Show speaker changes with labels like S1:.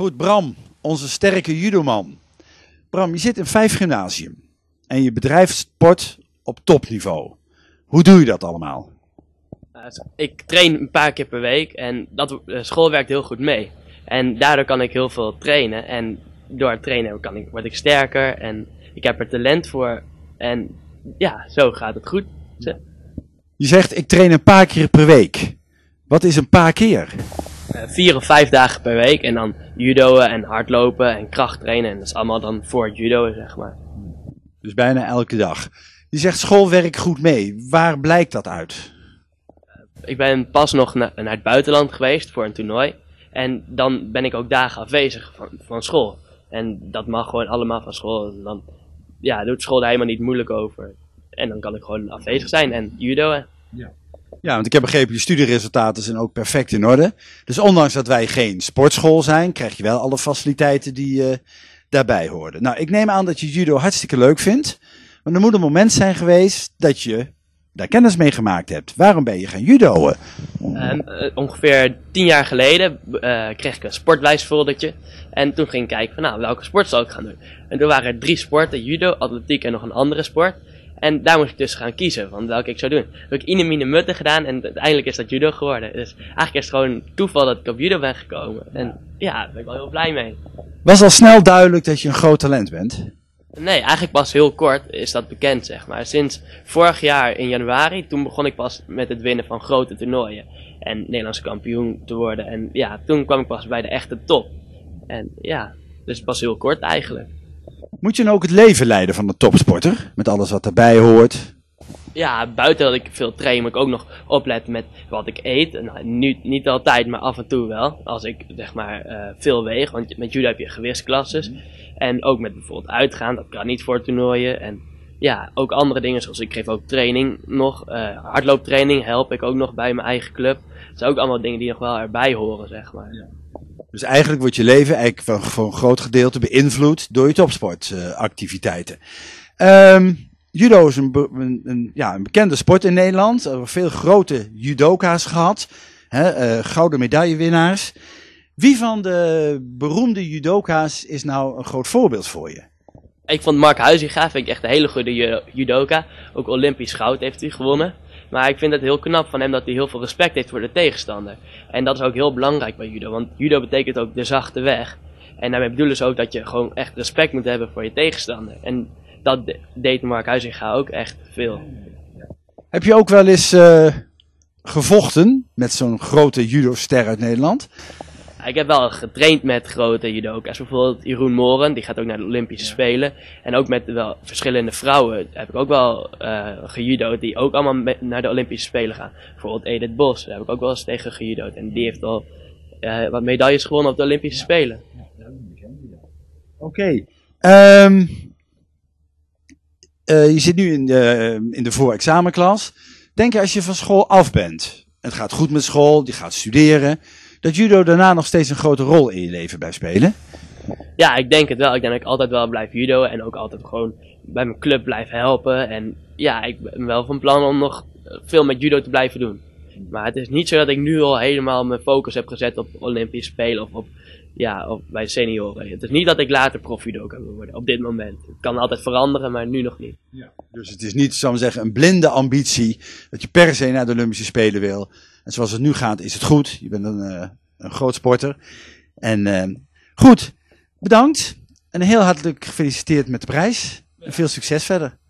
S1: Goed, Bram, onze sterke judoman. Bram, je zit in 5 gymnasium en je bedrijft sport op topniveau. Hoe doe je dat allemaal?
S2: Ik train een paar keer per week en de school werkt heel goed mee. En daardoor kan ik heel veel trainen en door het trainen word ik sterker en ik heb er talent voor. En ja, zo gaat het goed.
S1: Je zegt, ik train een paar keer per week. Wat is een paar keer?
S2: 4 of 5 dagen per week en dan judoën en hardlopen en krachttrainen. En dat is allemaal dan voor het judo, zeg maar.
S1: Dus bijna elke dag. Je zegt, school werkt goed mee. Waar blijkt dat uit?
S2: Ik ben pas nog naar het buitenland geweest voor een toernooi. En dan ben ik ook dagen afwezig van school. En dat mag gewoon allemaal van school. En dan doet school daar helemaal niet moeilijk over. En dan kan ik gewoon afwezig zijn en judoën.
S1: Ja, want ik heb begrepen, je studieresultaten zijn ook perfect in orde. Dus ondanks dat wij geen sportschool zijn, krijg je wel alle faciliteiten die daarbij hoorden. Nou, ik neem aan dat je judo hartstikke leuk vindt. Maar er moet een moment zijn geweest dat je daar kennis mee gemaakt hebt. Waarom ben je gaan judoën?
S2: Ongeveer 10 jaar geleden kreeg ik een sportlijstfoldertje. En toen ging ik kijken van welke sport zal ik gaan doen. En toen waren er 3 sporten, judo, atletiek en nog een andere sport. En daar moest ik dus gaan kiezen van welke ik zou doen. Toen heb ik ine mine mutte gedaan en uiteindelijk is dat judo geworden. Dus eigenlijk is het gewoon toeval dat ik op judo ben gekomen. En ja, daar ben ik wel heel blij mee.
S1: Was al snel duidelijk dat je een groot talent bent?
S2: Nee, eigenlijk pas heel kort is dat bekend, zeg maar. Sinds vorig jaar in januari, toen begon ik pas met het winnen van grote toernooien. En Nederlandse kampioen te worden. En ja, toen kwam ik pas bij de echte top. En ja, dus pas heel kort eigenlijk.
S1: Moet je nou ook het leven leiden van een topsporter? Met alles wat daarbij hoort?
S2: Ja, buiten dat ik veel train, moet ik ook nog opletten met wat ik eet. Nou, nu niet altijd, maar af en toe wel. Als ik zeg maar veel weeg, want met judo heb je gewichtsklasses. En ook met bijvoorbeeld uitgaan, dat kan niet voor toernooien. En ja, ook andere dingen, zoals ik geef ook training nog. Hardlooptraining help ik ook nog bij mijn eigen club. Dat zijn ook allemaal dingen die nog wel erbij horen, zeg maar. Ja.
S1: Dus eigenlijk wordt je leven voor een groot gedeelte beïnvloed door je topsportactiviteiten. Judo is een bekende sport in Nederland. Er hebben veel grote judoka's gehad. Gouden medaillewinnaars. Wie van de beroemde judoka's is nou een groot voorbeeld voor je?
S2: Ik vond Mark Huizinga vind ik echt een hele goede judoka. Ook Olympisch goud heeft hij gewonnen. Maar ik vind het heel knap van hem dat hij heel veel respect heeft voor de tegenstander. En dat is ook heel belangrijk bij judo. Want judo betekent ook de zachte weg. En daarmee bedoelen ze ook dat je gewoon echt respect moet hebben voor je tegenstander. En dat deed Mark Huizinga ook echt veel.
S1: Heb je ook wel eens gevochten met zo'n grote judo-ster uit Nederland?
S2: Ik heb wel getraind met grote judoka's. Bijvoorbeeld Jeroen Moren, die gaat ook naar de Olympische Spelen. En ook met wel verschillende vrouwen heb ik ook wel gejudo'd die ook allemaal naar de Olympische Spelen gaan. Bijvoorbeeld Edith Bos, daar heb ik ook wel eens tegen gejudo'd. En die heeft al wat medailles gewonnen op de Olympische Spelen.
S1: Oké. Je zit nu in de voorexamenklas. Denk je als je van school af bent, het gaat goed met school, je gaat studeren, dat judo daarna nog steeds een grote rol in je leven blijft spelen?
S2: Ja, ik denk het wel. Ik denk dat ik altijd wel blijf judoën en ook altijd gewoon bij mijn club blijf helpen. En ja, ik ben wel van plan om nog veel met judo te blijven doen. Maar het is niet zo dat ik nu al helemaal mijn focus heb gezet op Olympische Spelen of bij senioren. Het is niet dat ik later profjudoka wil worden, op dit moment. Het kan altijd veranderen, maar nu nog niet.
S1: Ja. Dus het is niet, zou ik zeggen, een blinde ambitie dat je per se naar de Olympische Spelen wil. En zoals het nu gaat, is het goed. Je bent een groot sporter. En goed, bedankt. En heel hartelijk gefeliciteerd met de prijs. En veel succes verder.